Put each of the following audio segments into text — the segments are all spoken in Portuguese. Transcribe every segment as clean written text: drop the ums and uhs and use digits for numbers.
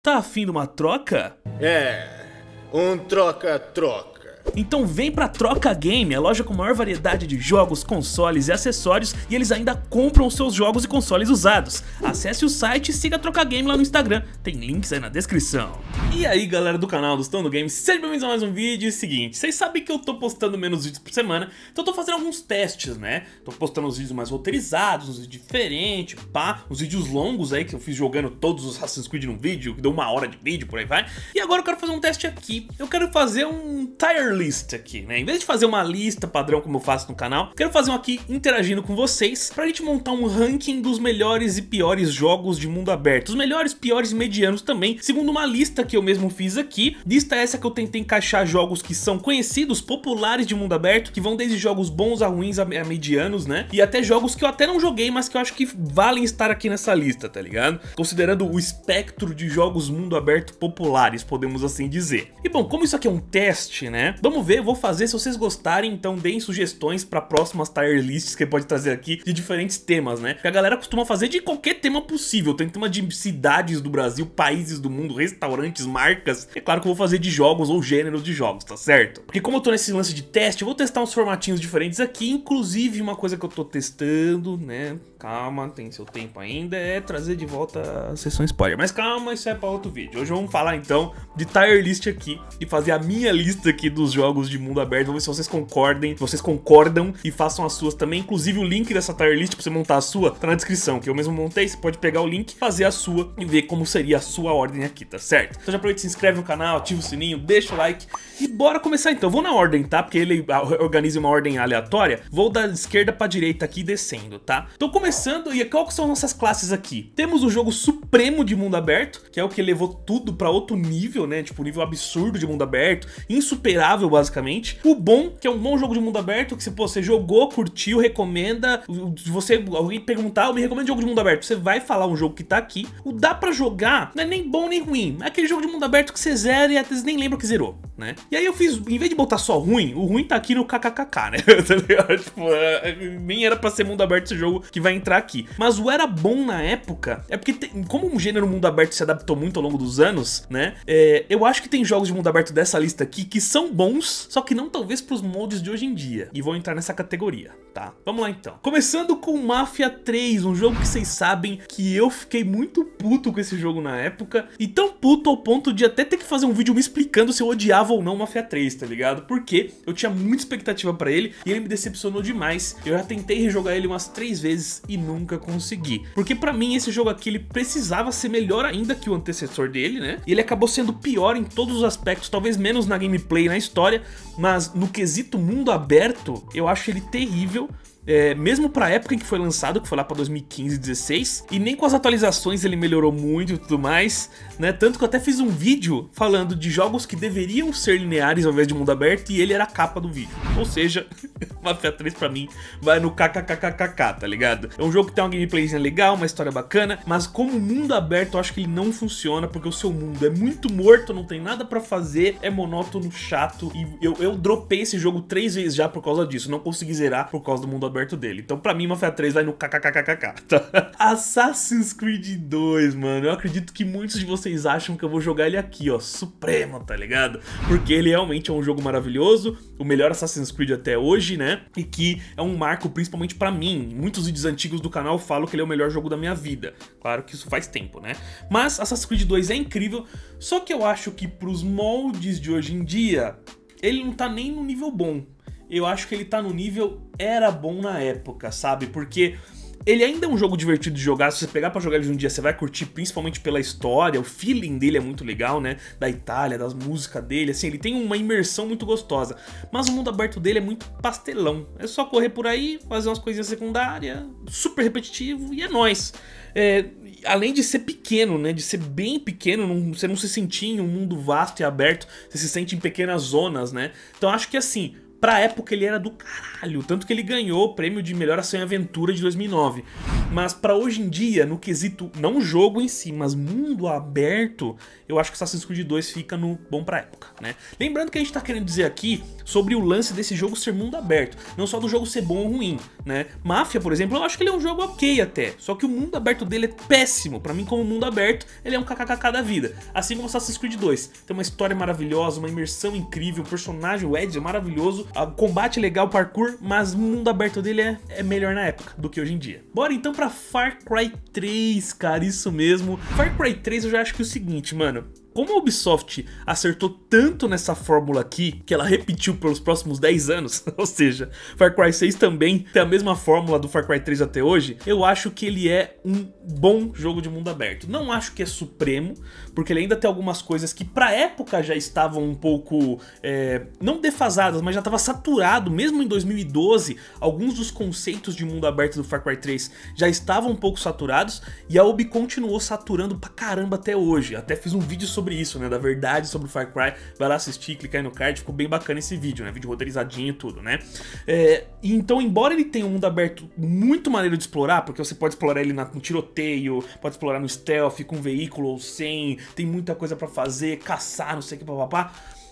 Tá afim de uma troca? Um troca-troca. Então vem pra Troca Game, a loja com maior variedade de jogos, consoles e acessórios, e eles ainda compram os seus jogos e consoles usados. Acesse o site e siga a Troca Game lá no Instagram, tem links aí na descrição. E aí galera do canal do Estão no Games, sejam bem-vindos a mais um vídeo. Seguinte, vocês sabem que eu tô postando menos vídeos por semana, então eu tô fazendo alguns testes, né? Tô postando uns vídeos mais roteirizados, uns vídeos diferentes, pá, uns vídeos longos aí que eu fiz jogando todos os Assassin's Creed num vídeo, que deu 1 hora de vídeo, por aí vai. E agora eu quero fazer um teste aqui, eu quero fazer um tier list aqui, né? Em vez de fazer uma lista padrão como eu faço no canal, quero fazer um aqui interagindo com vocês pra gente montar um ranking dos melhores e piores jogos de mundo aberto. Os melhores, piores e medianos também, segundo uma lista que eu mesmo fiz aqui. Lista essa que eu tentei encaixar jogos que são conhecidos, populares de mundo aberto, que vão desde jogos bons a ruins a medianos, né? E até jogos que eu até não joguei, mas que eu acho que valem estar aqui nessa lista, tá ligado? Considerando o espectro de jogos mundo aberto populares, podemos assim dizer. E bom, como isso aqui é um teste, né? Vamos ver, eu vou fazer, se vocês gostarem, então deem sugestões para próximas tier lists que pode trazer aqui de diferentes temas, né? Porque a galera costuma fazer de qualquer tema possível. Tem tema de cidades do Brasil, países do mundo, restaurantes, marcas. É claro que eu vou fazer de jogos ou gêneros de jogos, tá certo? Porque como eu tô nesse lance de teste, eu vou testar uns formatinhos diferentes aqui. Inclusive uma coisa que eu tô testando, né? Calma, tem seu tempo ainda, é trazer de volta a sessão spoiler. Mas calma, isso é para outro vídeo. Hoje vamos falar então de tier list aqui e fazer a minha lista aqui dos jogos de mundo aberto. Vamos ver se vocês concordam e façam as suas também. Inclusive o link dessa tier list pra você montar a sua tá na descrição, que eu mesmo montei. Você pode pegar o link, fazer a sua e ver como seria a sua ordem aqui, tá certo? Então já aproveita, se inscreve no canal, ativa o sininho, deixa o like e bora começar então. Vou na ordem, tá? Porque ele organiza uma ordem aleatória. Vou da esquerda pra direita aqui descendo, tá? Então começando, e qual que são nossas classes aqui? Temos o jogo supremo de mundo aberto, que é o que levou tudo pra outro nível, né? Tipo, um nível absurdo de mundo aberto, insuperável basicamente. O bom, que é um bom jogo de mundo aberto, que se você jogou, curtiu, recomenda, se alguém perguntar, eu me recomendo jogo de mundo aberto, você vai falar um jogo que tá aqui. O dá pra jogar não é nem bom nem ruim, é aquele jogo de mundo aberto que você zera e às vezes nem lembra que zerou, né? E aí eu fiz, em vez de botar só ruim, o ruim tá aqui no kkkk, né? Tá ligado? Tipo, nem era pra ser mundo aberto esse jogo que vai entrar aqui. Mas o era bom na época, é porque como um gênero mundo aberto se adaptou muito ao longo dos anos, né? Eu acho que tem jogos de mundo aberto dessa lista aqui que são bons, só que não talvez pros moldes de hoje em dia, e vão entrar nessa categoria, tá? Vamos lá então. Começando com Mafia 3, um jogo que vocês sabem que eu fiquei muito puto com esse jogo na época, e tão puto ao ponto de até ter que fazer um vídeo me explicando se eu odiava ou não Mafia 3, tá ligado? Porque eu tinha muita expectativa pra ele e ele me decepcionou demais. Eu já tentei rejogar ele umas 3 vezes e nunca consegui. Porque pra mim esse jogo aqui ele precisava ser melhor ainda que o antecessor dele, né? E ele acabou sendo pior em todos os aspectos, talvez menos na gameplay e na história, mas no quesito mundo aberto eu acho ele terrível. Mesmo pra época em que foi lançado, que foi lá pra 2015, 16, e nem com as atualizações ele melhorou muito e tudo mais, né? Tanto que eu até fiz um vídeo falando de jogos que deveriam ser lineares ao invés de mundo aberto, e ele era a capa do vídeo. Ou seja, Mafia 3 pra mim vai no kkkk, tá ligado? É um jogo que tem uma gameplayzinha legal, uma história bacana, mas como mundo aberto eu acho que ele não funciona, porque o seu mundo é muito morto, não tem nada pra fazer, é monótono, chato, e eu dropei esse jogo 3 vezes já por causa disso, não consegui zerar por causa do mundo aberto dele. Então pra mim Mafia 3 vai no kkkk, tá? Assassin's Creed 2, mano, eu acredito que muitos de vocês acham que eu vou jogar ele aqui, ó, supremo, tá ligado? Porque ele realmente é um jogo maravilhoso, o melhor Assassin's Creed até hoje, né? E que é um marco principalmente pra mim. Muitos vídeos antigos do canal falam que ele é o melhor jogo da minha vida. Claro que isso faz tempo, né? Mas Assassin's Creed 2 é incrível, só que eu acho que pros moldes de hoje em dia, ele não tá nem no nível bom. Eu acho que ele tá no nível era bom na época, sabe? Porque ele ainda é um jogo divertido de jogar. Se você pegar pra jogar ele de um dia, você vai curtir, principalmente pela história. O feeling dele é muito legal, né? Da Itália, das músicas dele, assim, ele tem uma imersão muito gostosa. Mas o mundo aberto dele é muito pastelão. É só correr por aí, fazer umas coisinhas secundárias, super repetitivo, e é nóis. Além de ser pequeno, né? De ser bem pequeno, você não se sentir em um mundo vasto e aberto, você se sente em pequenas zonas, né? Então acho que assim, pra época ele era do caralho, tanto que ele ganhou o prêmio de melhor ação e aventura de 2009. Mas pra hoje em dia, no quesito, não jogo em si, mas mundo aberto, eu acho que Assassin's Creed 2 fica no bom pra época, né? Lembrando que a gente tá querendo dizer aqui sobre o lance desse jogo ser mundo aberto, não só do jogo ser bom ou ruim, né? Máfia, por exemplo, eu acho que ele é um jogo ok até, só que o mundo aberto dele é péssimo. Pra mim, como mundo aberto, ele é um kkkk da vida. Assim como Assassin's Creed 2, tem uma história maravilhosa, uma imersão incrível, o personagem, o Ezio, é maravilhoso, o combate legal, parkour, mas o mundo aberto dele é melhor na época do que hoje em dia. Bora então pra Far Cry 3, cara, isso mesmo. Far Cry 3 eu já acho que é o seguinte, mano. Como a Ubisoft acertou tanto nessa fórmula aqui, que ela repetiu pelos próximos 10 anos, ou seja, Far Cry 6 também tem a mesma fórmula do Far Cry 3 até hoje, eu acho que ele é um bom jogo de mundo aberto. Não acho que é supremo, porque ele ainda tem algumas coisas que pra época já estavam um pouco, não defasadas, mas já estava saturado. Mesmo em 2012, alguns dos conceitos de mundo aberto do Far Cry 3 já estavam um pouco saturados, e a Ubi continuou saturando pra caramba até hoje. Até fiz um vídeo sobre isso, né, da verdade sobre o Far Cry, vai lá assistir, clica aí no card, ficou bem bacana esse vídeo, né, vídeo roteirizadinho e tudo, né. Então, embora ele tenha um mundo aberto muito maneiro de explorar, porque você pode explorar ele no tiroteio, pode explorar no stealth, com veículo ou sem, tem muita coisa pra fazer, caçar, não sei o que, papapá,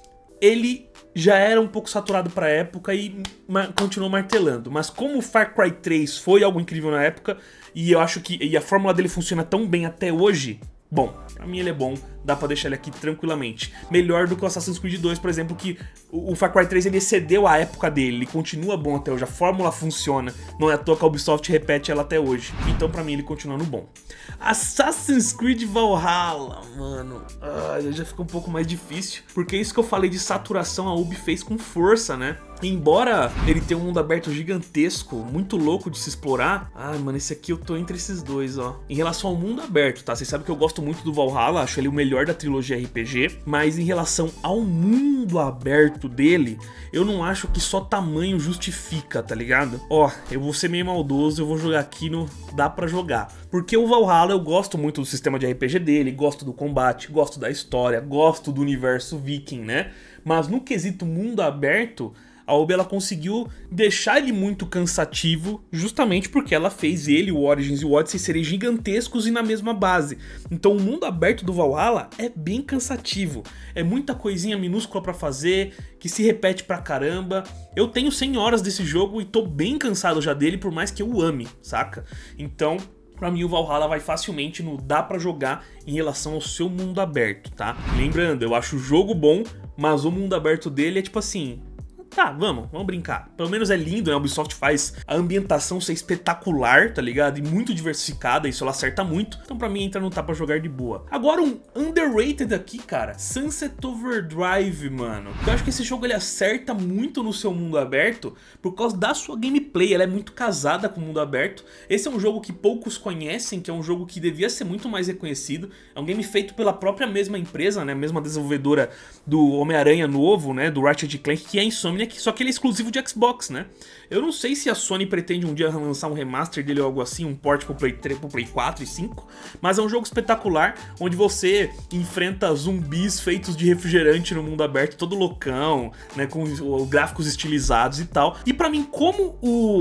ele já era um pouco saturado pra época e continuou martelando. Mas como o Far Cry 3 foi algo incrível na época, e eu acho que a fórmula dele funciona tão bem até hoje, bom, pra mim ele é bom, dá pra deixar ele aqui tranquilamente. Melhor do que o Assassin's Creed 2, por exemplo, que o Far Cry 3 ele excedeu a época dele, ele continua bom até hoje, a fórmula funciona, não é à toa que a Ubisoft repete ela até hoje. Então pra mim ele continua no bom. Assassin's Creed Valhalla, mano, já fica um pouco mais difícil, porque isso que eu falei de saturação a Ubi fez com força, né? Embora ele tenha um mundo aberto gigantesco, muito louco de se explorar, mano, esse aqui eu tô entre esses dois, ó. Em relação ao mundo aberto, tá? Vocês sabem que eu gosto muito do Valhalla, acho ele o melhor da trilogia RPG, mas em relação ao mundo aberto dele, eu não acho que só tamanho justifica, tá ligado? Ó, eu vou ser meio maldoso, eu vou jogar aqui no dá pra jogar. Porque o Valhalla eu gosto muito do sistema de RPG dele, gosto do combate, gosto da história, gosto do universo viking, né? Mas no quesito mundo aberto, a Ubi ela conseguiu deixar ele muito cansativo, justamente porque ela fez ele, o Origins e o Odyssey serem gigantescos e na mesma base. Então o mundo aberto do Valhalla é bem cansativo, é muita coisinha minúscula pra fazer, que se repete pra caramba. Eu tenho 100 horas desse jogo e tô bem cansado já dele, por mais que eu ame, saca? Então, pra mim o Valhalla vai facilmente no dá pra jogar em relação ao seu mundo aberto, tá? Lembrando, eu acho o jogo bom, mas o mundo aberto dele é tipo assim... Tá, vamos brincar. Pelo menos é lindo, né? A Ubisoft faz a ambientação ser espetacular, tá ligado? E muito diversificada, isso ela acerta muito. Então pra mim entra no tá pra jogar de boa. Agora um underrated aqui, cara. Sunset Overdrive, mano. Eu acho que esse jogo ele acerta muito no seu mundo aberto por causa da sua gameplay. Ela é muito casada com o mundo aberto. Esse é um jogo que poucos conhecem, que é um jogo que devia ser muito mais reconhecido. É um game feito pela própria mesma empresa, né? A mesma desenvolvedora do Homem-Aranha novo, né? Do Ratchet & Clank, que é a Insomniac. Só que ele é exclusivo de Xbox, né? Eu não sei se a Sony pretende um dia lançar um remaster dele ou algo assim, um port pro Play 3, pro Play 4 e 5, mas é um jogo espetacular, onde você enfrenta zumbis feitos de refrigerante no mundo aberto, todo loucão, né, com gráficos estilizados e tal. E pra mim, como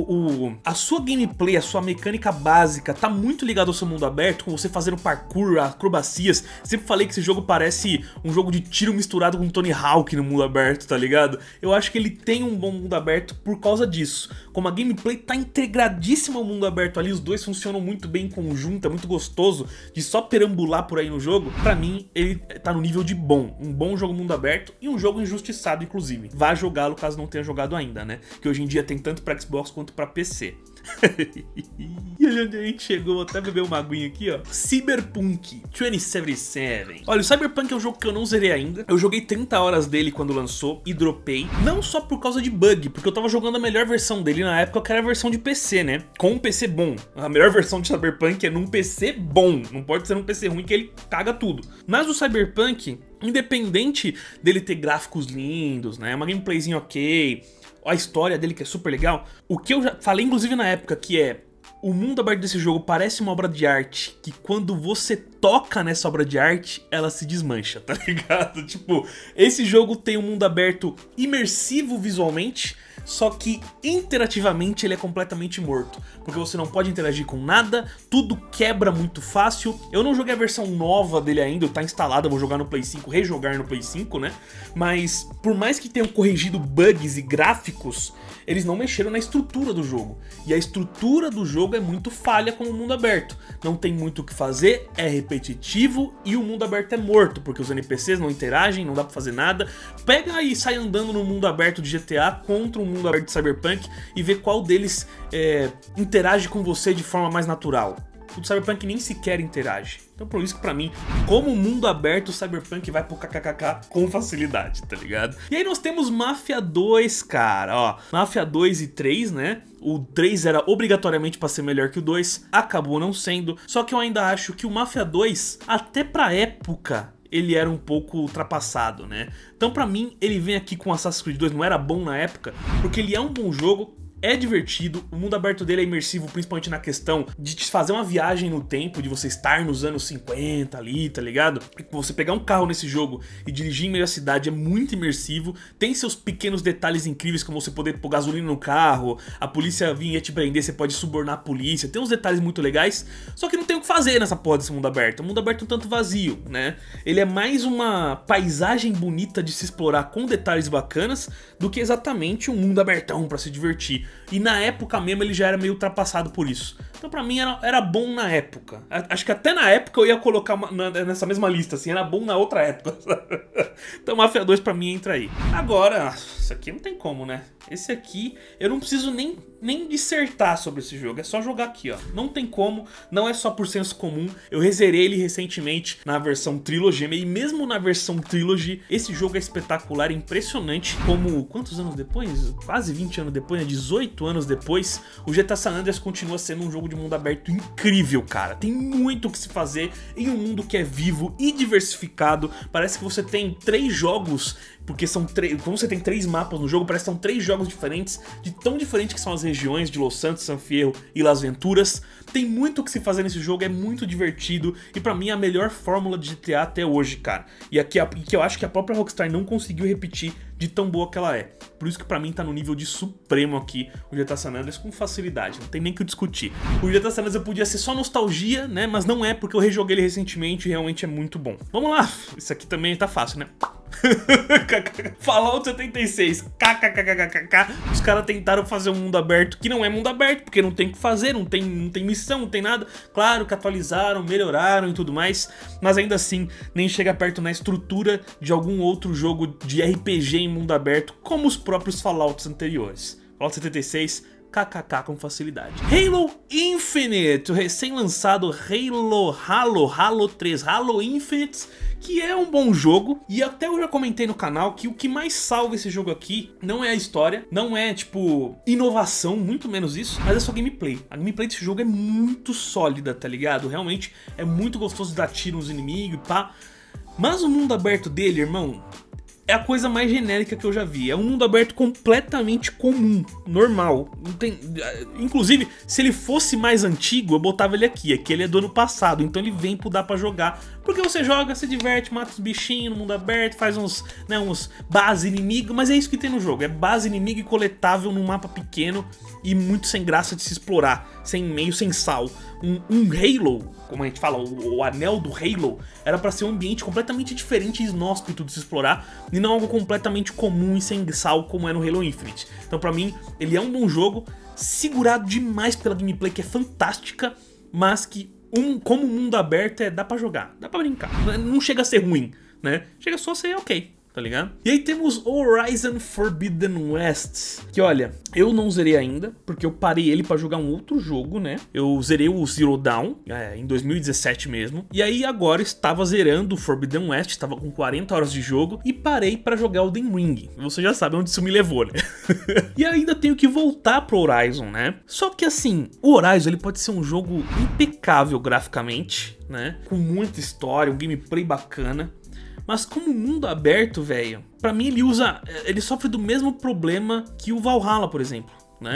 a sua gameplay, a sua mecânica básica tá muito ligada ao seu mundo aberto, com você fazendo parkour, acrobacias, sempre falei que esse jogo parece um jogo de tiro misturado com Tony Hawk no mundo aberto, tá ligado? Eu acho que ele tem um bom mundo aberto por causa disso. Como a gameplay tá integradíssima ao mundo aberto ali, os dois funcionam muito bem em conjunto, é muito gostoso de só perambular por aí no jogo. Pra mim, ele tá no nível de bom. Um bom jogo mundo aberto e um jogo injustiçado, inclusive. Vá jogá-lo caso não tenha jogado ainda, né? Que hoje em dia tem tanto pra Xbox quanto pra PC. E olha onde a gente chegou, vou até beber uma aguinha aqui, ó. Cyberpunk 2077. Olha, o Cyberpunk é um jogo que eu não zerei ainda. Eu joguei 30 horas dele quando lançou e dropei. Não só por causa de bug, porque eu tava jogando a melhor versão dele na época, que era a versão de PC, né? Com um PC bom. A melhor versão de Cyberpunk é num PC bom. Não pode ser num PC ruim que ele caga tudo. Mas o Cyberpunk, independente dele ter gráficos lindos, né? Uma gameplayzinha ok, a história dele que é super legal. O que eu já falei inclusive na época, que é o mundo aberto desse jogo parece uma obra de arte que quando você toca nessa obra de arte, ela se desmancha, tá ligado? Tipo, esse jogo tem um mundo aberto imersivo visualmente, só que interativamente ele é completamente morto, porque você não pode interagir com nada, tudo quebra muito fácil. Eu não joguei a versão nova dele ainda, tá instalada, eu vou jogar no Play 5, rejogar no Play 5, né? Mas por mais que tenham corrigido bugs e gráficos, eles não mexeram na estrutura do jogo. E a estrutura do jogo é muito falha como mundo aberto. Não tem muito o que fazer, é repetitivo e o mundo aberto é morto, porque os NPCs não interagem, não dá pra fazer nada. Pega e sai andando no mundo aberto de GTA contra um mundo aberto de Cyberpunk e vê qual deles interage com você de forma mais natural. O do Cyberpunk nem sequer interage. Então por isso que pra mim, como mundo aberto, o Cyberpunk vai pro kkkk com facilidade, tá ligado? E aí nós temos Mafia 2, cara, ó. Mafia 2 e 3, né? O 3 era obrigatoriamente pra ser melhor que o 2, acabou não sendo. Só que eu ainda acho que o Mafia 2, até pra época, ele era um pouco ultrapassado, né? Então pra mim, ele vem aqui com Assassin's Creed 2, não era bom na época, porque ele é um bom jogo, é divertido, o mundo aberto dele é imersivo, principalmente na questão de te fazer uma viagem no tempo, de você estar nos anos 50 ali, tá ligado? E você pegar um carro nesse jogo e dirigir em meio à cidade é muito imersivo, tem seus pequenos detalhes incríveis, como você poder pôr gasolina no carro, a polícia vir e te prender, você pode subornar a polícia, tem uns detalhes muito legais, só que não tem o que fazer nessa porra desse mundo aberto, é um mundo aberto um tanto vazio, né? Ele é mais uma paisagem bonita de se explorar com detalhes bacanas do que exatamente um mundo abertão pra se divertir. E na época mesmo ele já era meio ultrapassado por isso. Então pra mim era bom na época. Acho que até na época eu ia colocar nessa mesma lista, assim, era bom na outra época. Então Mafia 2 pra mim entra aí. Agora, isso aqui não tem como, né? Esse aqui, eu não preciso nem dissertar sobre esse jogo, é só jogar aqui, ó. Não tem como, não é só por senso comum. Eu rezerei ele recentemente na versão Trilogy, e mesmo na versão Trilogy, esse jogo é espetacular, impressionante. Como, quantos anos depois? Quase 20 anos depois, né? 18 anos depois, o GTA San Andreas continua sendo um jogo de mundo aberto incrível, cara. Tem muito o que se fazer em um mundo que é vivo e diversificado. Parece que você tem 3 jogos, porque são como você tem 3 mapas no jogo, parece que são 3 jogos diferentes, de tão diferentes que são as regiões de Los Santos, San Fierro e Las Venturas. Tem muito o que se fazer nesse jogo, é muito divertido e pra mim é a melhor fórmula de GTA até hoje, cara. E que eu acho que a própria Rockstar não conseguiu repetir de tão boa que ela é. Por isso que pra mim tá no nível de supremo aqui o GTA San Andreas com facilidade, não tem nem o que discutir. O GTA San Andreas podia ser só nostalgia, né, mas não é, porque eu rejoguei ele recentemente e realmente é muito bom. Vamos lá, isso aqui também tá fácil, né? Fallout 76, kkkk. Os caras tentaram fazer um mundo aberto que não é mundo aberto, porque não tem o que fazer, não tem missão, não tem nada. Claro que atualizaram, melhoraram e tudo mais, mas ainda assim nem chega perto na estrutura de algum outro jogo de RPG em mundo aberto, como os próprios Fallouts anteriores. Fallout 76, kkk com facilidade. Halo Infinite, o recém-lançado Halo 3, Halo Infinite, que é um bom jogo, e até eu já comentei no canal que o que mais salva esse jogo aqui não é a história, não é tipo inovação, muito menos isso, mas é só gameplay. A gameplay desse jogo é muito sólida, tá ligado? Realmente é muito gostoso de dar tiro nos inimigos e pá. Mas o mundo aberto dele, irmão, é a coisa mais genérica que eu já vi. É um mundo aberto completamente comum, normal. Não tem... Inclusive, se ele fosse mais antigo, eu botava ele aqui. Aqui ele é do ano passado, então ele vem pro Dá Pra Jogar. Porque você joga, se diverte, mata os bichinhos no mundo aberto, faz uns base inimigo, mas é isso que tem no jogo. É base inimigo e coletável num mapa pequeno e muito sem graça de se explorar, meio sem sal. Um Halo, como a gente fala, o anel do Halo, era pra ser um ambiente completamente diferente e inóspito de se explorar, e não algo completamente comum e sem sal como é no Halo Infinite. Então pra mim, ele é um bom jogo, segurado demais pela gameplay que é fantástica, mas que como mundo aberto dá pra jogar, dá pra brincar, não chega a ser ruim, né? Chega só a ser ok, tá ligado? E aí temos Horizon Forbidden West, que olha, eu não zerei ainda, porque eu parei ele pra jogar um outro jogo, né? Eu zerei o Zero Dawn, em 2017 mesmo, e aí agora estava zerando o Forbidden West, estava com 40 horas de jogo, e parei pra jogar Elden Ring. Você já sabe onde isso me levou, né? E ainda tenho que voltar pro Horizon, né? Só que assim, o Horizon ele pode ser um jogo impecável graficamente, né? Com muita história, um gameplay bacana. Mas como mundo aberto, velho, pra mim ele sofre do mesmo problema que o Valhalla, por exemplo, né?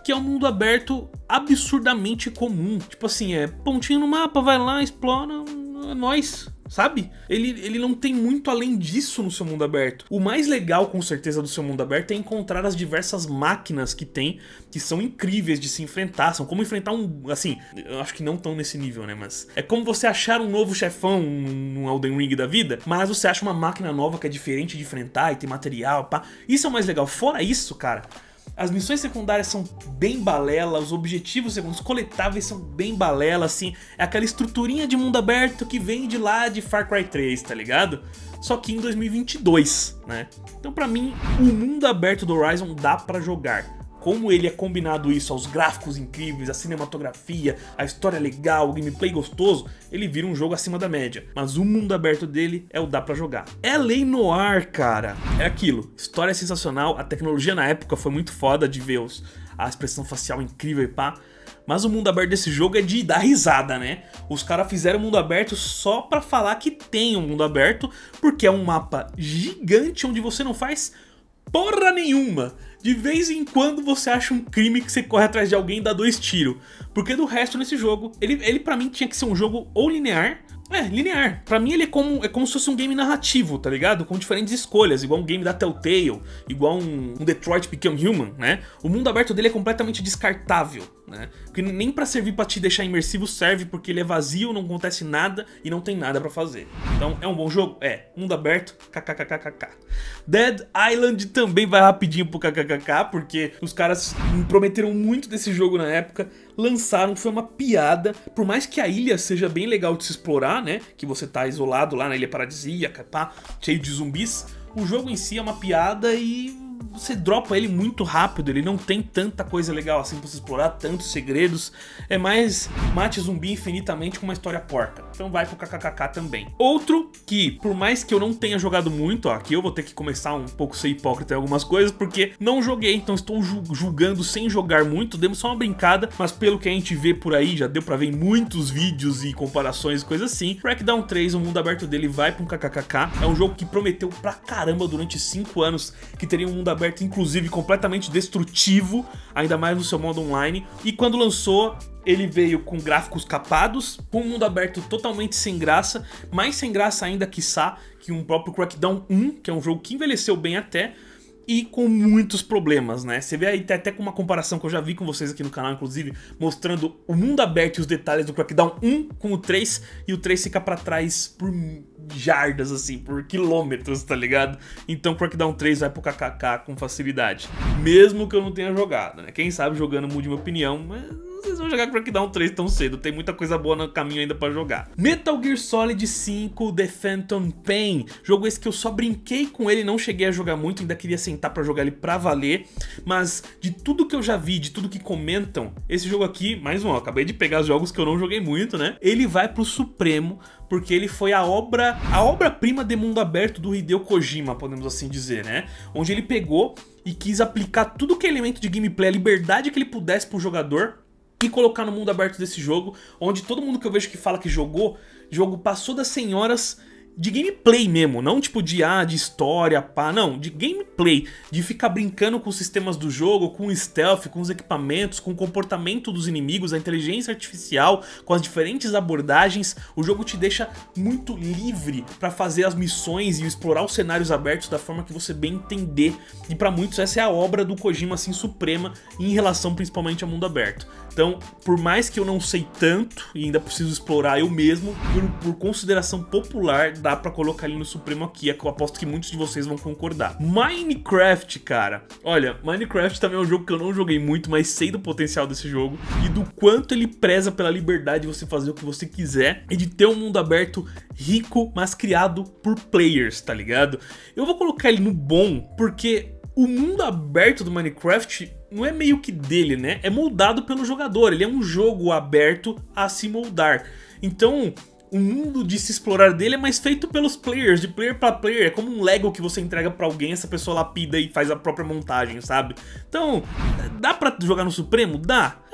que é um mundo aberto absurdamente comum. Tipo assim, pontinho no mapa, vai lá, explora, é nóis. Sabe? Ele não tem muito além disso no seu mundo aberto. O mais legal, com certeza, do seu mundo aberto é encontrar as diversas máquinas que tem, que são incríveis de se enfrentar. São como enfrentar um... Assim, eu acho que não tão nesse nível, né? Mas é como você achar um novo chefão num Elden Ring da vida, mas você acha uma máquina nova que é diferente de enfrentar e tem material, pá. Isso é o mais legal. Fora isso, cara... As missões secundárias são bem balela, os objetivos secundários, os coletáveis são bem balela, assim. É aquela estruturinha de mundo aberto que vem de lá de Far Cry 3, tá ligado? Só que em 2022, né? Então pra mim, o mundo aberto do Horizon dá pra jogar. Como ele é combinado isso aos gráficos incríveis, a cinematografia, a história legal, o gameplay gostoso, ele vira um jogo acima da média. Mas o mundo aberto dele é o dá pra jogar. É L.A. Noire, cara. É aquilo. História sensacional, a tecnologia na época foi muito foda de ver a expressão facial incrível e pá. Mas o mundo aberto desse jogo é de dar risada, né? Os caras fizeram o mundo aberto só pra falar que tem um mundo aberto, porque é um mapa gigante onde você não faz porra nenhuma. De vez em quando você acha um crime que você corre atrás de alguém e dá 2 tiros. Porque do resto nesse jogo, ele pra mim tinha que ser um jogo ou linear. Linear. Pra mim ele é como se fosse um game narrativo, tá ligado? Com diferentes escolhas, igual um game da Telltale, igual um Detroit Become Human, né? O mundo aberto dele é completamente descartável, né? Porque nem pra servir pra te deixar imersivo serve, porque ele é vazio, não acontece nada e não tem nada pra fazer. Então é um bom jogo? Mundo aberto, kkkkkk. Dead Island também vai rapidinho pro kkkk, porque os caras prometeram muito desse jogo na época, lançaram, foi uma piada. Por mais que a ilha seja bem legal de se explorar, né? Que você tá isolado lá na ilha paradisíaca, pá, cheio de zumbis. O jogo em si é uma piada e você dropa ele muito rápido, ele não tem tanta coisa legal assim pra você explorar, tantos segredos. É mais mate zumbi infinitamente com uma história porca. Então vai pro kkkk também. Outro que, por mais que eu não tenha jogado muito, ó, aqui eu vou ter que começar um pouco a ser hipócrita em algumas coisas, porque não joguei, então estou julgando sem jogar muito, demos só uma brincada, mas pelo que a gente vê por aí, já deu pra ver em muitos vídeos e comparações e coisas assim, Crackdown 3, o mundo aberto dele vai pra um kkkk. É um jogo que prometeu pra caramba durante 5 anos que teria um mundo aberto, inclusive completamente destrutivo, ainda mais no seu modo online, e quando lançou ele veio com gráficos capados, com um mundo aberto totalmente sem graça, mais sem graça ainda quiçá que um próprio Crackdown 1, que é um jogo que envelheceu bem até, e com muitos problemas, né? Você vê aí até com uma comparação que eu já vi com vocês aqui no canal, inclusive, mostrando o mundo aberto e os detalhes do Crackdown 1 com o 3, e o 3 fica pra trás por jardas, assim, por quilômetros, tá ligado? Então Crackdown 3 vai pro kkk com facilidade, mesmo que eu não tenha jogado, né? Quem sabe jogando mude minha opinião, mas vocês vão jogar Crackdown 3 tão cedo, tem muita coisa boa no caminho ainda pra jogar. Metal Gear Solid 5 The Phantom Pain, jogo esse que eu só brinquei com ele, não cheguei a jogar muito, ainda queria sentar pra jogar ele pra valer, mas de tudo que eu já vi, de tudo que comentam, esse jogo aqui, mais um, ó, acabei de pegar os jogos que eu não joguei muito, né? Ele vai pro Supremo, porque ele foi a obra-prima de mundo aberto do Hideo Kojima, podemos assim dizer, né? Onde ele pegou e quis aplicar tudo que é elemento de gameplay, a liberdade que ele pudesse pro jogador, e colocar no mundo aberto desse jogo, onde todo mundo que eu vejo que fala que jogou, jogo passou das senhoras de gameplay mesmo, não tipo de história, pá, não, de gameplay, de ficar brincando com os sistemas do jogo, com o stealth, com os equipamentos, com o comportamento dos inimigos, a inteligência artificial, com as diferentes abordagens. O jogo te deixa muito livre pra fazer as missões e explorar os cenários abertos da forma que você bem entender, e pra muitos essa é a obra do Kojima assim suprema em relação principalmente ao mundo aberto. Então, por mais que eu não sei tanto e ainda preciso explorar eu mesmo, por consideração popular, dá pra colocar ele no Supremo aqui, é que eu aposto que muitos de vocês vão concordar. Minecraft, cara. Olha, Minecraft também é um jogo que eu não joguei muito, mas sei do potencial desse jogo e do quanto ele preza pela liberdade de você fazer o que você quiser e de ter um mundo aberto rico, mas criado por players, tá ligado? Eu vou colocar ele no bom, porque o mundo aberto do Minecraft não é meio que dele, né? É moldado pelo jogador, ele é um jogo aberto a se moldar. Então, o mundo de se explorar dele é mais feito pelos players, de player pra player. É como um Lego que você entrega pra alguém, essa pessoa lapida e faz a própria montagem, sabe? Então, dá pra jogar no Supremo? Dá.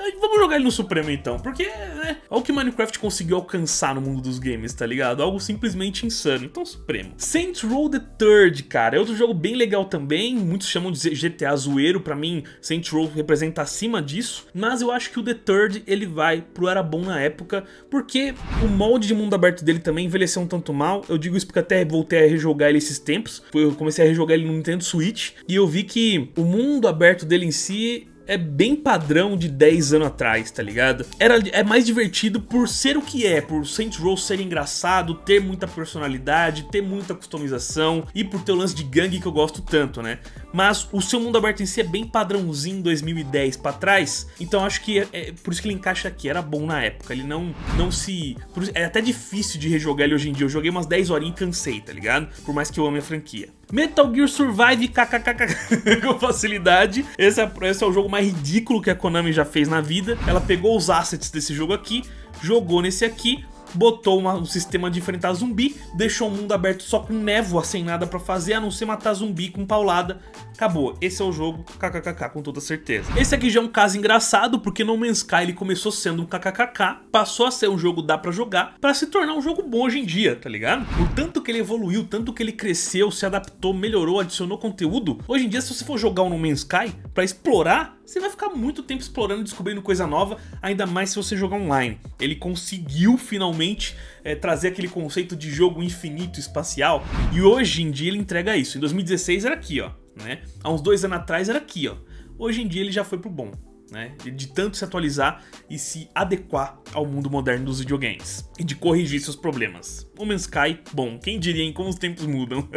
Vamos jogar ele no Supremo então, porque, né, olha o que Minecraft conseguiu alcançar no mundo dos games, tá ligado? Algo simplesmente insano, então Supremo. Saints Row the Third, cara, é outro jogo bem legal também, muitos chamam de GTA zoeiro, pra mim Saints Row representa acima disso, mas eu acho que o The Third, ele vai pro era bom na época, porque o molde de mundo aberto dele também envelheceu um tanto mal, eu digo isso porque até voltei a rejogar ele esses tempos, eu comecei a rejogar ele no Nintendo Switch, e eu vi que o mundo aberto dele em si é bem padrão de 10 anos atrás, tá ligado? É mais divertido por ser o que é, por Saints Row ser engraçado, ter muita personalidade, ter muita customização e por ter o lance de gangue que eu gosto tanto, né? Mas o seu mundo aberto em si é bem padrãozinho 2010 pra trás, então acho que é por isso que ele encaixa aqui, era bom na época, ele não se... É até difícil de rejogar ele hoje em dia, eu joguei umas 10 horinhas e cansei, tá ligado? Por mais que eu ame a franquia. Metal Gear Survive kkkk com facilidade. Esse é o jogo mais ridículo que a Konami já fez na vida. Ela pegou os assets desse jogo aqui, jogou nesse aqui, botou um sistema de enfrentar zumbi, deixou o mundo aberto só com névoa, sem nada pra fazer, a não ser matar zumbi com paulada. Acabou, esse é o jogo kkkk com toda certeza. Esse aqui já é um caso engraçado, porque No Man's Sky ele começou sendo um kkkk, passou a ser um jogo dá pra jogar, pra se tornar um jogo bom hoje em dia, tá ligado? O tanto que ele evoluiu, tanto que ele cresceu, se adaptou, melhorou, adicionou conteúdo. Hoje em dia, se você for jogar o No Man's Sky pra explorar, você vai ficar muito tempo explorando e descobrindo coisa nova, ainda mais se você jogar online. Ele conseguiu finalmente trazer aquele conceito de jogo infinito espacial, e hoje em dia ele entrega isso. Em 2016 era aqui, ó, né? Há uns 2 anos atrás era aqui, ó. Hoje em dia ele já foi pro bom, né? De tanto se atualizar e se adequar ao mundo moderno dos videogames e de corrigir seus problemas. No Man's Sky, bom, quem diria em como os tempos mudam.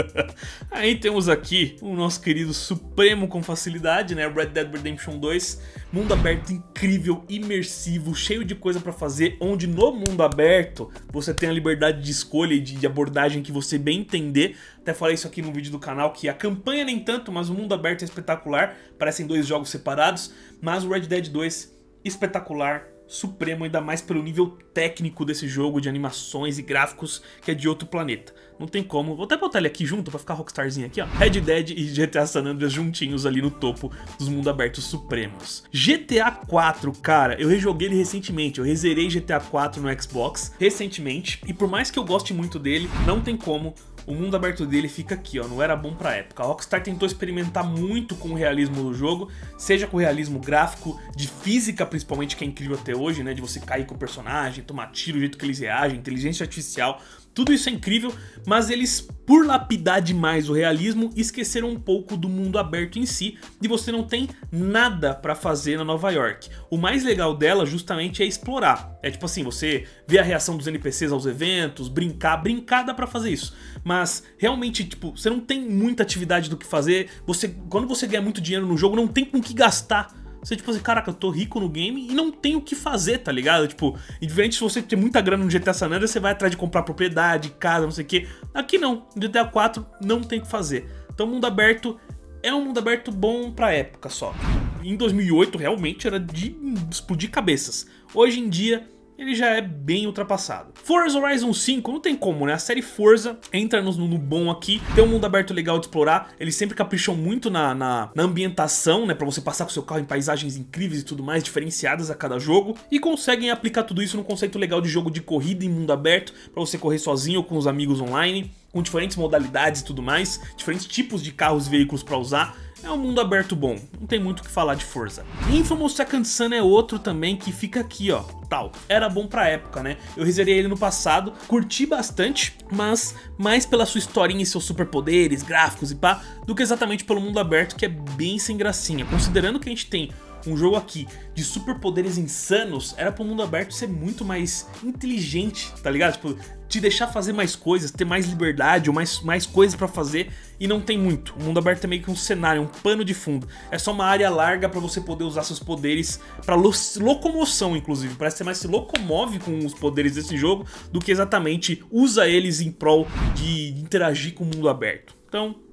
Aí temos aqui o nosso querido Supremo com facilidade, né? Red Dead Redemption 2, mundo aberto incrível, imersivo, cheio de coisa pra fazer, onde no mundo aberto você tem a liberdade de escolha e de abordagem que você bem entender. Até falei isso aqui no vídeo do canal, que a campanha nem tanto, mas o mundo aberto é espetacular, parecem 2 jogos separados, mas o Red Dead 2, espetacular, supremo, ainda mais pelo nível técnico desse jogo, de animações e gráficos, que é de outro planeta. Não tem como, vou até botar ele aqui junto pra ficar rockstarzinho aqui, ó. Red Dead e GTA San Andreas juntinhos ali no topo dos mundo abertos supremos. GTA 4, cara, eu rejoguei ele recentemente, eu rezerei GTA 4 no Xbox recentemente, e por mais que eu goste muito dele, não tem como. O mundo aberto dele fica aqui, ó, não era bom pra época. A Rockstar tentou experimentar muito com o realismo do jogo, seja com o realismo gráfico, de física principalmente, que é incrível até hoje, né, de você cair com o personagem, tomar tiro, o jeito que eles reagem, inteligência artificial, tudo isso é incrível, mas eles, por lapidar demais o realismo, esqueceram um pouco do mundo aberto em si, e você não tem nada pra fazer na Nova York. O mais legal dela justamente é explorar, é tipo assim, você vê a reação dos NPCs aos eventos, brincar dá pra fazer isso, mas realmente, tipo, você não tem muita atividade do que fazer, quando você ganha muito dinheiro no jogo, não tem com o que gastar. Você tipo assim, caraca, eu tô rico no game e não tenho o que fazer, tá ligado? Tipo, diferente se você ter muita grana no GTA San Andreas, você vai atrás de comprar propriedade, casa, não sei o que. Aqui não, no GTA 4 não tem o que fazer. Então o mundo aberto é um mundo aberto bom pra época só. Em 2008 realmente era de explodir cabeças. Hoje em dia ele já é bem ultrapassado. Forza Horizon 5, não tem como, né? A série Forza entra no bom aqui, tem um mundo aberto legal de explorar, eles sempre capricham muito na ambientação, né? Pra você passar com seu carro em paisagens incríveis e tudo mais, diferenciadas a cada jogo, e conseguem aplicar tudo isso num conceito legal de jogo de corrida em mundo aberto, pra você correr sozinho ou com os amigos online, com diferentes modalidades e tudo mais, diferentes tipos de carros e veículos pra usar. É um mundo aberto bom, não tem muito o que falar de Forza. Infamous Second Son é outro também que fica aqui, ó, tal. Era bom pra época, né? Eu rezerei ele no passado, curti bastante, mas mais pela sua historinha e seus superpoderes, gráficos e pá, do que exatamente pelo mundo aberto, que é bem sem gracinha. Considerando que a gente tem um jogo aqui de superpoderes insanos, era pro mundo aberto ser muito mais inteligente, tá ligado? Tipo, te deixar fazer mais coisas, ter mais liberdade ou mais coisas pra fazer, e não tem muito. O mundo aberto é meio que um cenário, um pano de fundo. É só uma área larga pra você poder usar seus poderes pra locomoção, inclusive. Parece que você mais se locomove com os poderes desse jogo do que exatamente usa eles em prol de interagir com o mundo aberto. Então,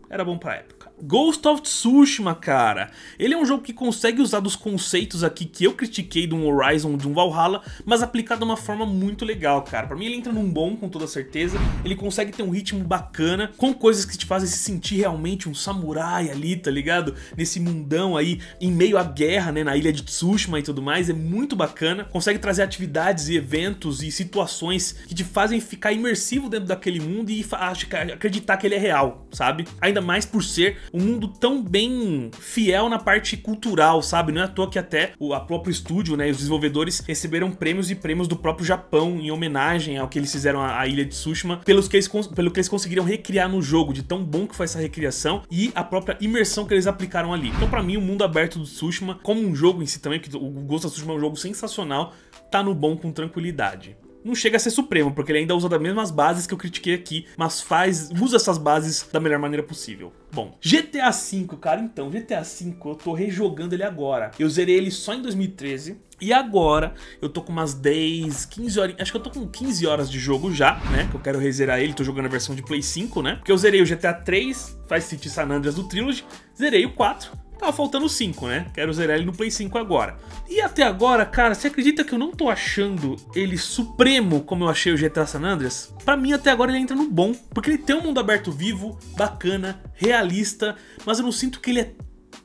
era bom pra época. Ghost of Tsushima, cara, ele é um jogo que consegue usar dos conceitos aqui que eu critiquei de um Horizon, de um Valhalla, mas aplicado de uma forma muito legal, cara. Pra mim ele entra num bom, com toda certeza, ele consegue ter um ritmo bacana, com coisas que te fazem se sentir realmente um samurai ali, tá ligado? Nesse mundão aí, em meio à guerra, né, na ilha de Tsushima e tudo mais, é muito bacana, consegue trazer atividades e eventos e situações que te fazem ficar imersivo dentro daquele mundo e acreditar que ele é real, sabe? Ainda mais por ser um mundo tão bem fiel na parte cultural, sabe? Não é à toa que até a próprio estúdio, né, os desenvolvedores receberam prêmios e prêmios do próprio Japão em homenagem ao que eles fizeram à ilha de Tsushima, pelo que eles conseguiram recriar no jogo, de tão bom que foi essa recriação e a própria imersão que eles aplicaram ali. Então pra mim o mundo aberto do Tsushima, como um jogo em si também, porque o Ghost of Tsushima é um jogo sensacional, tá no bom com tranquilidade. Não chega a ser supremo, porque ele ainda usa das mesmas bases que eu critiquei aqui, mas usa essas bases da melhor maneira possível. Bom, GTA V, cara, então, GTA V eu tô rejogando ele agora. Eu zerei ele só em 2013. E agora eu tô com umas 10, 15 horas, acho que eu tô com 15 horas de jogo já, né? Que eu quero rezerar ele, tô jogando a versão de Play 5, né? Porque eu zerei o GTA 3, Vice City San Andreas do Trilogy, zerei o 4. Tava faltando 5, né? Quero zerar ele no Play 5 agora. E até agora, cara, você acredita que eu não tô achando ele supremo como eu achei o GTA San Andreas? Pra mim, até agora ele entra no bom, porque ele tem um mundo aberto vivo, bacana, realista, mas eu não sinto que ele é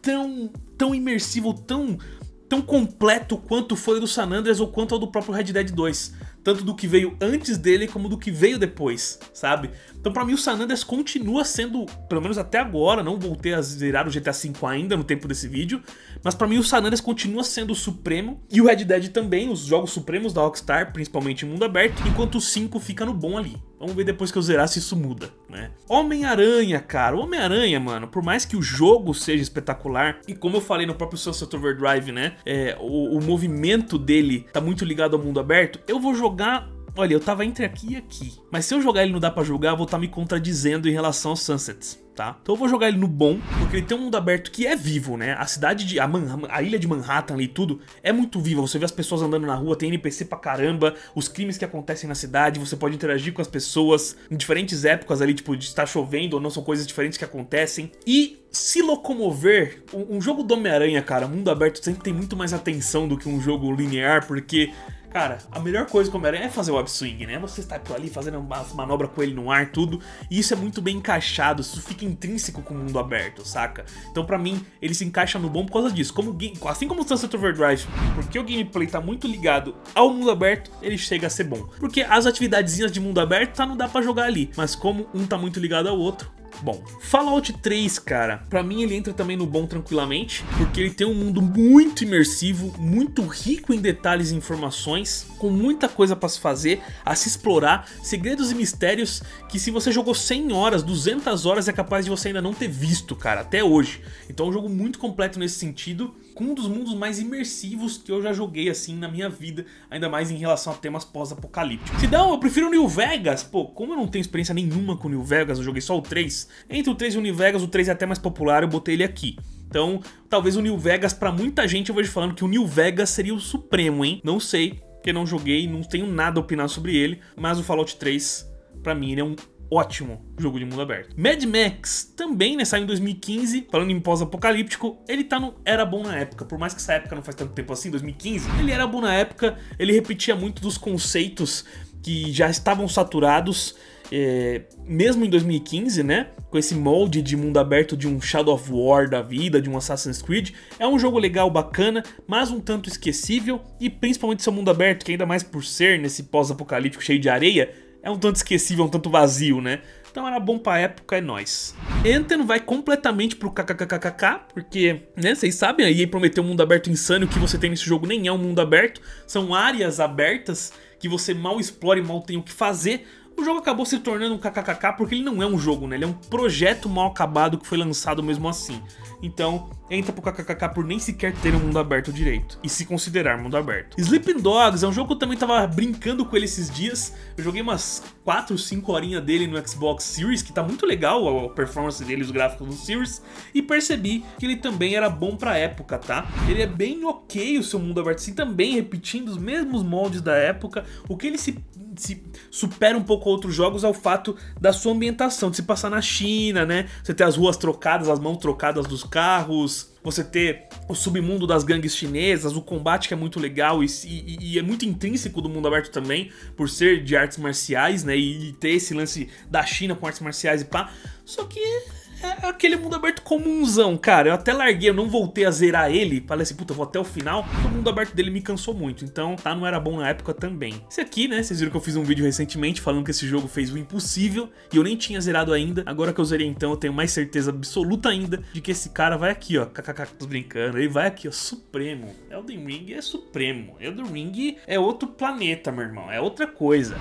tão imersivo, tão completo quanto foi o do San Andreas ou quanto ao do próprio Red Dead 2. Tanto do que veio antes dele como do que veio depois, sabe? Então pra mim o San Andreas continua sendo, pelo menos até agora, não voltei a zerar o GTA V ainda no tempo desse vídeo, mas pra mim o San Andreas continua sendo o supremo, e o Red Dead também, os jogos supremos da Rockstar, principalmente em mundo aberto, enquanto o 5 fica no bom ali. Vamos ver depois que eu zerar se isso muda, né? Homem-Aranha, cara, o Homem-Aranha, mano, por mais que o jogo seja espetacular, e como eu falei no próprio Sunset Overdrive, né, o movimento dele tá muito ligado ao mundo aberto, eu vou jogar. Olha, eu tava entre aqui e aqui, mas se eu jogar ele não dá pra jogar, eu vou estar me contradizendo em relação aos Sunsets, tá? Então eu vou jogar ele no bom, porque ele tem um mundo aberto que é vivo, né? A cidade de... a ilha de Manhattan ali e tudo é muito viva. Você vê as pessoas andando na rua, tem NPC pra caramba, os crimes que acontecem na cidade, você pode interagir com as pessoas em diferentes épocas ali, tipo, de estar chovendo ou não, são coisas diferentes que acontecem. E se locomover, um jogo do Homem-Aranha, cara, mundo aberto sempre tem muito mais atenção do que um jogo linear, porque... Cara, a melhor coisa com o Homem-Aranha é fazer o web-swing, né? Você está ali fazendo umas manobras com ele no ar, tudo. E isso é muito bem encaixado, isso fica intrínseco com o mundo aberto, saca? Então pra mim, ele se encaixa no bom por causa disso. Assim como o Sunset Overdrive, porque o gameplay tá muito ligado ao mundo aberto, ele chega a ser bom. Porque as atividadezinhas de mundo aberto não dá pra jogar ali. Mas como um tá muito ligado ao outro... Bom, Fallout 3, cara, pra mim ele entra também no bom tranquilamente, porque ele tem um mundo muito imersivo, muito rico em detalhes e informações, com muita coisa pra se fazer, a se explorar, segredos e mistérios que se você jogou 100 horas, 200 horas é capaz de você ainda não ter visto, cara, até hoje. Então é um jogo muito completo nesse sentido, com um dos mundos mais imersivos que eu já joguei assim na minha vida, ainda mais em relação a temas pós-apocalípticos. Se não, eu prefiro o New Vegas, pô, como eu não tenho experiência nenhuma com o New Vegas, eu joguei só o 3, entre o 3 e o New Vegas, o 3 é até mais popular, eu botei ele aqui. Então, talvez o New Vegas, pra muita gente, eu vejo falando que o New Vegas seria o supremo, hein? Não sei, porque não joguei, não tenho nada a opinar sobre ele, mas o Fallout 3, pra mim, ele é um ótimo jogo de mundo aberto. Mad Max também, né, saiu em 2015, falando em pós-apocalíptico, ele era bom na época, por mais que essa época não faz tanto tempo assim, 2015, ele era bom na época, ele repetia muito dos conceitos que já estavam saturados, mesmo em 2015, né, com esse molde de mundo aberto de um Shadow of War da vida, de um Assassin's Creed. É um jogo legal, bacana, mas um tanto esquecível, e principalmente seu mundo aberto, que ainda mais por ser nesse pós-apocalíptico cheio de areia, é um tanto esquecível, um tanto vazio, né? Então era bom pra época, é nóis. Anthem vai completamente pro kkkk, porque, né, vocês sabem, a EA prometeu um mundo aberto insano, o que você tem nesse jogo nem é um mundo aberto, são áreas abertas que você mal explora e mal tem o que fazer. O jogo acabou se tornando um kkkk porque ele não é um jogo, né? Ele é um projeto mal acabado que foi lançado mesmo assim. Então, entra pro KKK por nem sequer ter um mundo aberto direito e se considerar mundo aberto. Sleeping Dogs é um jogo que eu também tava brincando com ele esses dias. Eu joguei umas 4 ou 5 horinhas dele no Xbox Series, que tá muito legal a performance dele, os gráficos do Series, e percebi que ele também era bom pra época, tá? Ele é bem ok o seu mundo aberto, assim, também repetindo os mesmos moldes da época. O que ele se supera um pouco a outros jogos é o fato da sua ambientação, de se passar na China, né? Você ter as ruas trocadas, as mãos trocadas dos carros, você ter o submundo das gangues chinesas, o combate que é muito legal e é muito intrínseco do mundo aberto também, por ser de artes marciais, né? E ter esse lance da China com artes marciais e pá. Só que é aquele mundo aberto comunzão, cara. Eu até larguei, eu não voltei a zerar ele. Falei assim, puta, eu vou até o final. O mundo aberto dele me cansou muito, então tá, não era bom na época também. Esse aqui, né, vocês viram que eu fiz um vídeo recentemente falando que esse jogo fez o impossível e eu nem tinha zerado ainda. Agora que eu zerei então, eu tenho mais certeza absoluta ainda de que esse cara vai aqui, ó, kkk, tô brincando, ele vai aqui, ó, supremo. Elden Ring é supremo. Elden Ring é outro planeta, meu irmão, é outra coisa.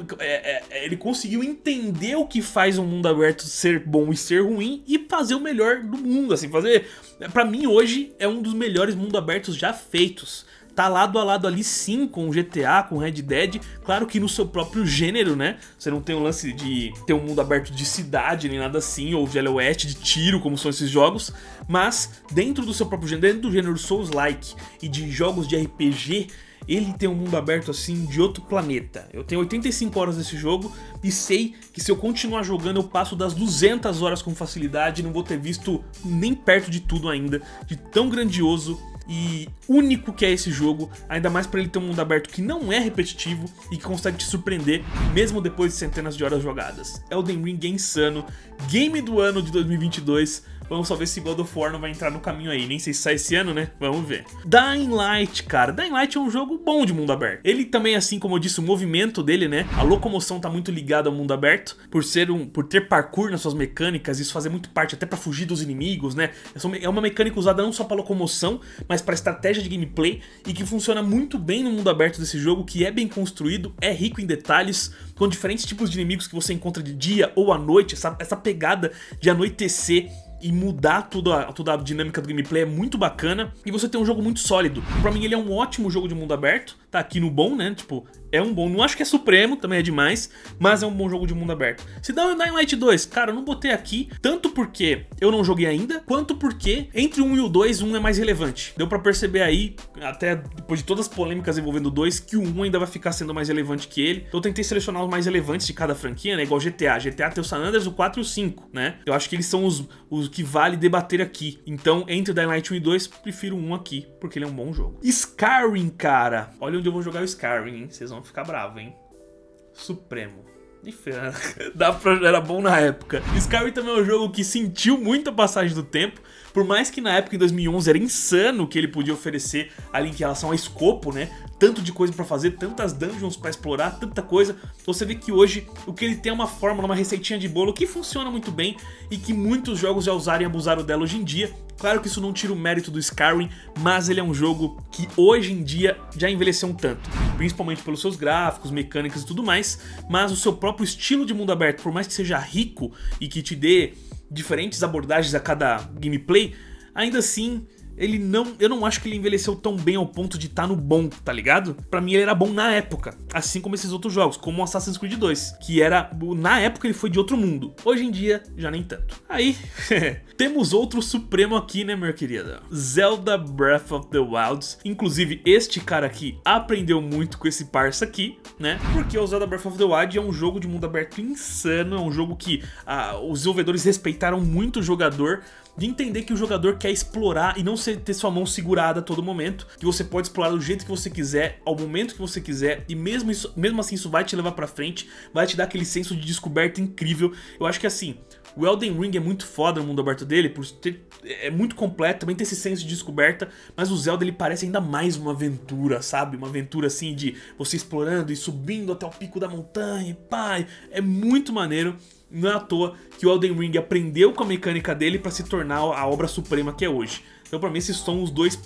Ele conseguiu entender o que faz um mundo aberto ser bom e ser ruim e fazer o melhor do mundo, assim, pra mim hoje é um dos melhores mundo abertos já feitos. Tá lado a lado ali sim com o GTA, com o Red Dead, claro que no seu próprio gênero, né? Você não tem o lance de ter um mundo aberto de cidade nem nada assim, ou Velho Oeste de tiro, como são esses jogos, mas dentro do seu próprio gênero, dentro do gênero Souls-like e de jogos de RPG, ele tem um mundo aberto assim de outro planeta. Eu tenho 85 horas desse jogo e sei que se eu continuar jogando eu passo das 200 horas com facilidade e não vou ter visto nem perto de tudo ainda, de tão grandioso e único que é esse jogo, ainda mais para ele ter um mundo aberto que não é repetitivo e que consegue te surpreender mesmo depois de centenas de horas jogadas. Elden Ring é insano, game do ano de 2022. Vamos só ver se God of War não vai entrar no caminho aí. Nem sei se sai esse ano, né? Vamos ver. Dying Light, cara. Dying Light é um jogo bom de mundo aberto. Ele também, assim como eu disse, o movimento dele, né? A locomoção tá muito ligada ao mundo aberto. Por ter parkour nas suas mecânicas. Isso fazer muito parte até pra fugir dos inimigos, né? É uma mecânica usada não só pra locomoção, mas pra estratégia de gameplay. E que funciona muito bem no mundo aberto desse jogo, que é bem construído, é rico em detalhes, com diferentes tipos de inimigos que você encontra de dia ou à noite. Essa pegada de anoitecer e mudar toda a dinâmica do gameplay é muito bacana. E você tem um jogo muito sólido. Pra mim ele é um ótimo jogo de mundo aberto. Tá aqui no bom, né? Tipo, é um bom. Não acho que é supremo, também é demais, mas é um bom jogo de mundo aberto. Se dá o Dying Light 2, cara, eu não botei aqui, tanto porque eu não joguei ainda, quanto porque entre o 1 e o 2, um é mais relevante. Deu pra perceber aí, até depois de todas as polêmicas envolvendo o 2, que o 1 ainda vai ficar sendo mais relevante que ele. Então eu tentei selecionar os mais relevantes de cada franquia, né? Igual GTA. GTA tem o San Andreas, o 4 e o 5, né? Eu acho que eles são os que vale debater aqui. Então, entre o Dying Light 1 e 2, prefiro o 1 aqui, porque ele é um bom jogo. Skyrim, cara. Olha onde eu vou jogar o Skyrim, hein? Vocês vão ficar bravos, hein? Supremo. Era bom na época. Skyrim também é um jogo que sentiu muito a passagem do tempo. Por mais que na época, em 2011, era insano o que ele podia oferecer ali em relação a escopo, né? Tanto de coisa pra fazer, tantas dungeons pra explorar, tanta coisa. Você vê que hoje o que ele tem é uma fórmula, uma receitinha de bolo que funciona muito bem e que muitos jogos já usaram e abusaram dela hoje em dia. Claro que isso não tira o mérito do Skyrim, mas ele é um jogo que hoje em dia já envelheceu um tanto. Principalmente pelos seus gráficos, mecânicas e tudo mais. Mas o seu próprio estilo de mundo aberto, por mais que seja rico e que te dê diferentes abordagens a cada gameplay, ainda assim eu não acho que ele envelheceu tão bem ao ponto de estar no bom, tá ligado? Pra mim ele era bom na época, assim como esses outros jogos, como o Assassin's Creed 2, que era, na época ele foi de outro mundo, hoje em dia já nem tanto. Aí, temos outro supremo aqui, né, minha querida? Zelda Breath of the Wild. Inclusive, este cara aqui aprendeu muito com esse parça aqui, né? Porque o Zelda Breath of the Wild é um jogo de mundo aberto insano, é um jogo que os desenvolvedores respeitaram muito o jogador, de entender que o jogador quer explorar e não ter sua mão segurada a todo momento, que você pode explorar do jeito que você quiser, ao momento que você quiser, e mesmo assim isso vai te levar pra frente, vai te dar aquele senso de descoberta incrível. Eu acho que assim, o Elden Ring é muito foda no mundo aberto dele, é muito completo, também tem esse senso de descoberta, mas o Zelda ele parece ainda mais uma aventura, sabe? Uma aventura assim de você explorando e subindo até o pico da montanha, pai, é muito maneiro. Não é à toa que o Elden Ring aprendeu com a mecânica dele pra se tornar a obra suprema que é hoje. Então pra mim esses são os dois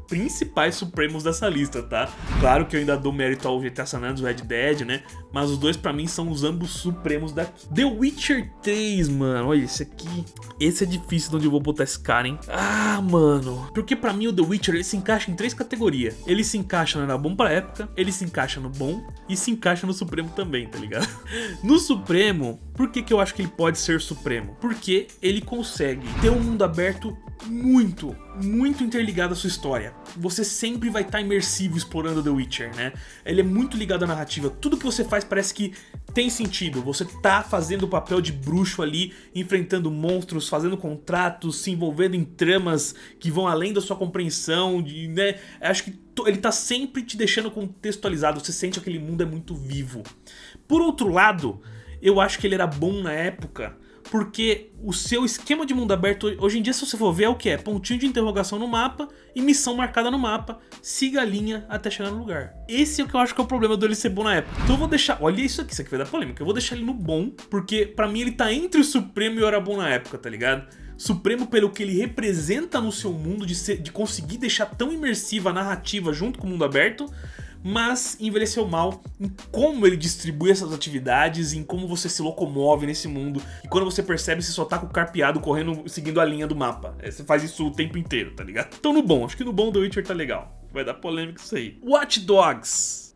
principais Supremos dessa lista, tá? Claro que eu ainda dou mérito ao GTA San Andreas, o Red Dead, né? Mas os dois pra mim são os ambos Supremos daqui. The Witcher 3, mano, olha esse aqui. Esse é difícil de onde eu vou botar esse cara, hein? Ah, mano. Porque pra mim o The Witcher, ele se encaixa em 3 categorias. Ele se encaixa no Era Bom pra época, ele se encaixa no bom e se encaixa no Supremo também, tá ligado? No Supremo, por que eu acho que ele pode ser Supremo? Porque ele consegue ter um mundo aberto muito interligado à sua história. Você sempre vai estar imersivo explorando The Witcher, né? Ele é muito ligado à narrativa. Tudo que você faz parece que tem sentido. Você tá fazendo o papel de bruxo ali, enfrentando monstros, fazendo contratos, se envolvendo em tramas que vão além da sua compreensão, né? Acho que ele tá sempre te deixando contextualizado. Você sente que aquele mundo é muito vivo. Por outro lado, eu acho que ele era bom na época, porque o seu esquema de mundo aberto, hoje em dia, se você for ver, é o que é? Pontinho de interrogação no mapa e missão marcada no mapa, siga a linha até chegar no lugar. Esse é o que eu acho que é o problema dele ser bom na época. Então eu vou deixar, olha isso aqui vai dar polêmica, eu vou deixar ele no bom, porque pra mim ele tá entre o Supremo e o Era Bom na época, tá ligado? Supremo pelo que ele representa no seu mundo, de conseguir deixar tão imersiva a narrativa junto com o mundo aberto, mas envelheceu mal em como ele distribui essas atividades, em como você se locomove nesse mundo, e quando você percebe, você só tá com o carpeado correndo, seguindo a linha do mapa. Você faz isso o tempo inteiro, tá ligado? Então no bom, acho que no bom The Witcher tá legal. Vai dar polêmica isso aí. Watch Dogs.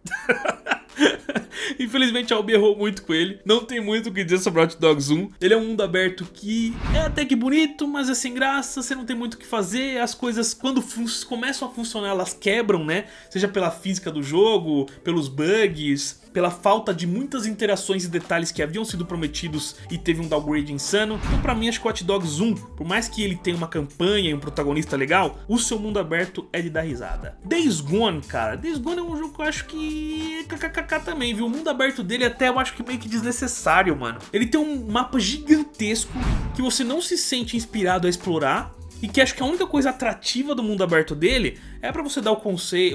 Infelizmente a Ubi errou muito com ele. Não tem muito o que dizer sobre Watch Dogs 1. Ele é um mundo aberto que é até que bonito, mas é sem graça. Você não tem muito o que fazer. As coisas, quando começam a funcionar, elas quebram, né? Seja pela física do jogo, pelos bugs, pela falta de muitas interações e detalhes que haviam sido prometidos e teve um downgrade insano. Então pra mim, acho que Watch Dogs 1, por mais que ele tenha uma campanha e um protagonista legal, o seu mundo aberto é de dar risada. Days Gone, cara, Days Gone é um jogo que eu acho que é kkkk também, viu? O mundo aberto dele até eu acho que meio que desnecessário, mano. Ele tem um mapa gigantesco que você não se sente inspirado a explorar, e que acho que a única coisa atrativa do mundo aberto dele é pra você dar o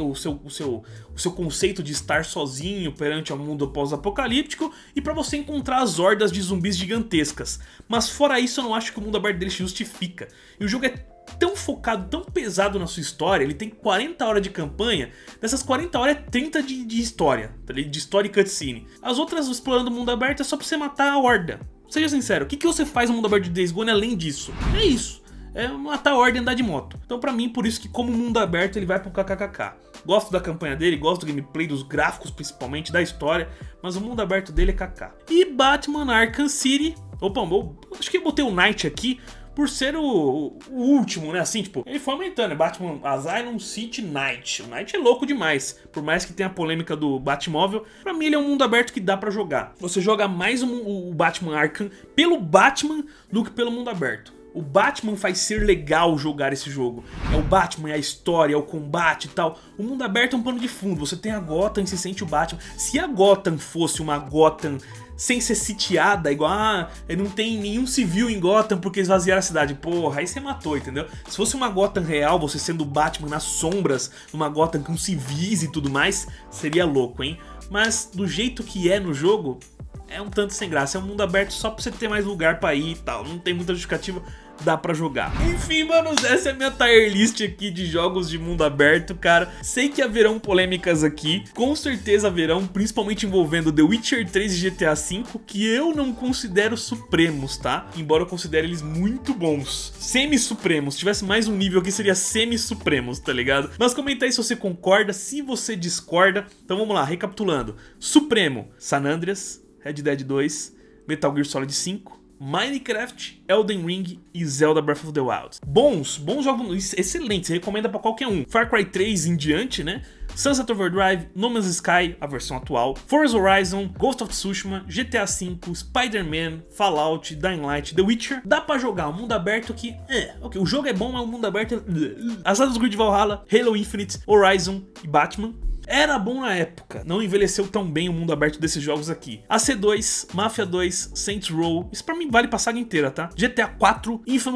seu conceito de estar sozinho perante um mundo pós-apocalíptico e pra você encontrar as hordas de zumbis gigantescas. Mas fora isso, eu não acho que o mundo aberto dele se justifica. E o jogo é tão focado, tão pesado na sua história, ele tem 40 horas de campanha, dessas 40 horas é 30 de história, de história e cutscene. As outras, explorando o mundo aberto, é só pra você matar a horda. Seja sincero, o que você faz no mundo aberto de Days Gone além disso? É isso. É matar a horda e andar de moto. Então pra mim, por isso que como mundo aberto ele vai pro kkkk. Gosto da campanha dele, gosto do gameplay, dos gráficos principalmente, da história, mas o mundo aberto dele é kk. E Batman Arkham City, opa, acho que eu botei o Knight aqui por ser o último, né, assim, tipo, ele foi aumentando, né, Batman Asylum City Knight. O Knight é louco demais, por mais que tenha a polêmica do Batmóvel, pra mim ele é um mundo aberto que dá pra jogar. Você joga mais o Batman Arkham pelo Batman do que pelo mundo aberto. O Batman faz ser legal jogar esse jogo. É o Batman, é a história, é o combate e tal. O mundo aberto é um pano de fundo. Você tem a Gotham e se sente o Batman. Se a Gotham fosse uma Gotham sem ser sitiada, igual, não tem nenhum civil em Gotham porque esvaziaram a cidade. Porra, aí você matou, entendeu? Se fosse uma Gotham real, você sendo o Batman nas sombras, numa Gotham com civis e tudo mais, seria louco, hein? Mas do jeito que é no jogo, é um tanto sem graça. É um mundo aberto só pra você ter mais lugar pra ir e tal. Não tem muita justificativa, dá pra jogar. Enfim, manos, essa é a minha tier list aqui de jogos de mundo aberto, cara. Sei que haverão polêmicas aqui, com certeza haverão, principalmente envolvendo The Witcher 3 e GTA V, que eu não considero supremos, tá? Embora eu considere eles muito bons. Semi-supremos, se tivesse mais um nível aqui seria semi-supremos, tá ligado? Mas comenta aí se você concorda, se você discorda. Então vamos lá, recapitulando. Supremo, San Andreas, Red Dead 2, Metal Gear Solid 5, Minecraft, Elden Ring e Zelda Breath of the Wild. Bons jogos, excelentes, recomenda pra qualquer um. Far Cry 3 em diante, né? Sunset Overdrive, No Man's Sky, a versão atual, Forza Horizon, Ghost of Tsushima, GTA V, Spider-Man, Fallout, Dying Light, The Witcher. Dá pra jogar, um mundo aberto que, ok, o jogo é bom, mas o mundo aberto é... Assassin's Creed Valhalla, Halo Infinite, Horizon e Batman. Era bom na época, não envelheceu tão bem o mundo aberto desses jogos aqui. AC2, Mafia 2, Saints Row, isso pra mim vale pra saga inteira, tá? GTA 4, Infamous,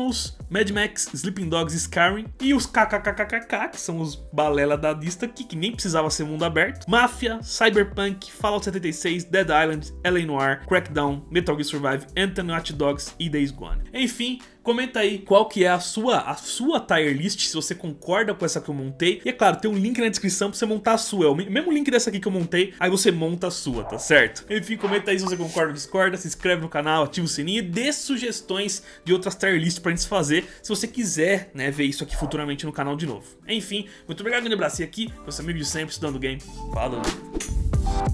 Mad Max, Sleeping Dogs e Skyrim. E os KKKKK, que são os balela da lista aqui, que nem precisava ser mundo aberto. Máfia, Cyberpunk, Fallout 76, Dead Island, L.A. Noire, Crackdown, Metal Gear Survive, Anthony Hot Dogs e Days Gone. Enfim, comenta aí qual que é a sua tier list, se você concorda com essa que eu montei. E é claro, tem um link na descrição pra você montar a sua. É o mesmo link dessa aqui que eu montei, aí você monta a sua, tá certo? Enfim, comenta aí se você concorda ou discorda, se inscreve no canal, ativa o sininho e dê sugestões de outras tier lists pra gente fazer, se você quiser, né, ver isso aqui futuramente no canal de novo. Enfim, muito obrigado, grande abraço aqui, meu amigo de sempre, estudando game. Falou!